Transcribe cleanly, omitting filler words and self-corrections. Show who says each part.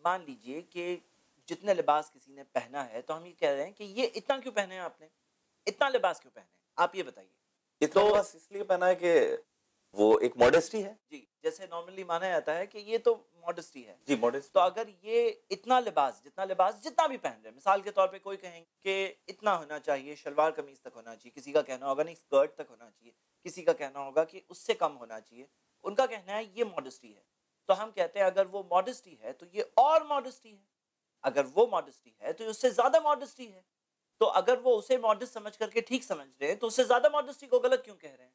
Speaker 1: मान लीजिए कि जितने लिबास किसी ने पहना है, तो हम ये कह रहे हैं कि ये इतना क्यों पहने हैं आपने? इतना लिबास क्यों पहने हैं? आप ये बताइए।
Speaker 2: इतना
Speaker 1: तो
Speaker 2: बस इसलिए पहना है कि वो एक मॉडेस्टी है।
Speaker 1: जी, जैसे नॉर्मली माना जाता है कि ये तो मॉडेस्टी है।
Speaker 2: जी,
Speaker 1: तो
Speaker 2: मॉडेस्टी।
Speaker 1: अगर ये इतना लिबास, जितना भी पहन रहे हैं, मिसाल के तौर पे कोई कहेंगे कि इतना होना चाहिए, शलवार कमीज़ तक होना चाहिए, किसी का कहना होगा नहीं स्कर्ट तक होना चाहिए, किसी का कहना होगा कि उससे कम होना चाहिए। उनका कहना है ये मॉडेस्टी है। तो हम कहते हैं अगर वो मॉडेस्टी है, तो ये और मॉडेस्टी है। अगर वो मॉडेस्टी है, तो ये उससे ज़्यादा मॉडेस्टी है। तो अगर वो उसे मॉडेस्ट समझ करके ठीक समझ रहे हैं, तो उससे ज़्यादा मॉडेस्टी को गलत क्यों कह रहे हैं?